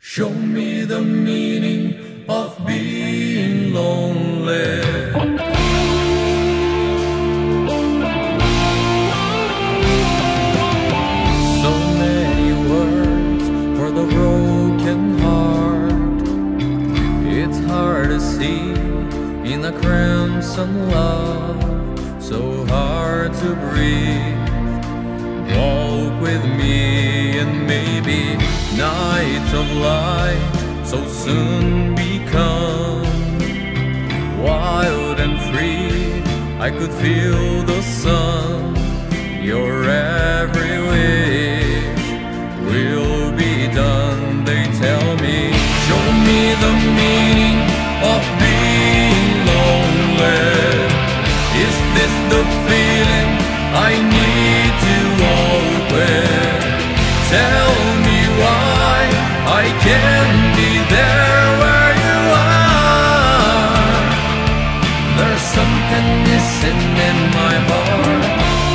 Show me the meaning of being lonely. So many words for the broken heart. It's hard to see in a crimson love, so hard to breathe. Walk with me and maybe nights of light so soon become wild and free. I could feel the sun. Your every wish will be done. They tell me, show me the meaning of being lonely. Is this the feeling I need to walk with? Tell me why I can't be there where you are. There's something missing in my heart.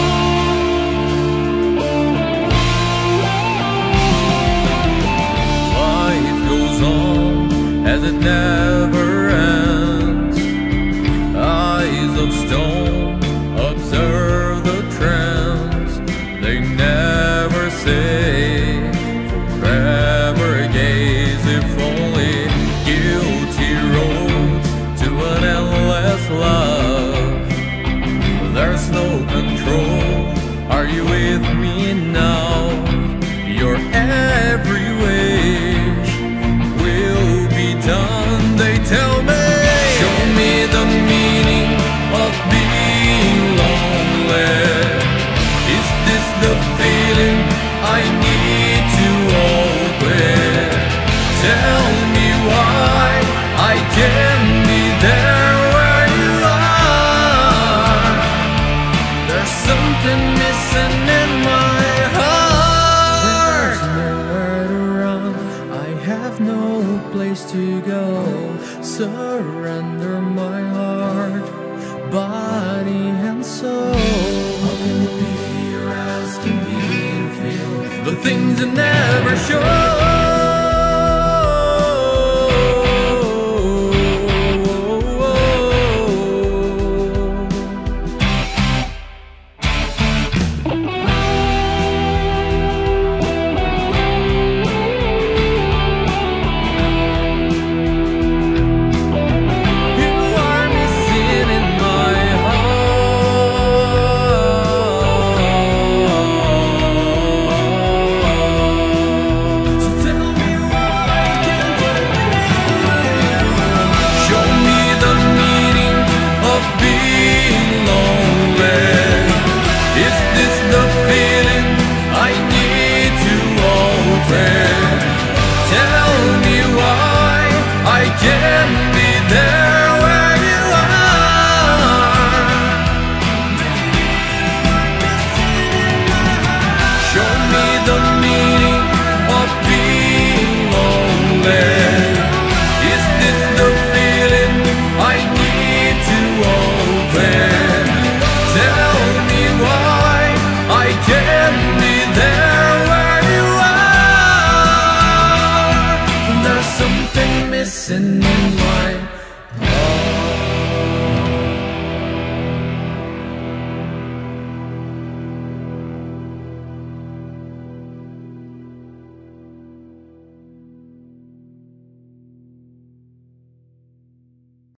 Life goes on as it never ends. Eyes of stone observe the trends. They never say forever gaze. If only guilty roads to an endless love. There's no control. Are you with me now? Your every wish will be done. They tell me, show me the meaning of being lonely. Is this the feeling I need to walk with? Tell me why I can't be there where you are. There's something missing in my heart. There's nowhere to run, I have no place to go. Surrender my heart, body and soul. How can it be you're asking me to feel the things you never show? Missing in my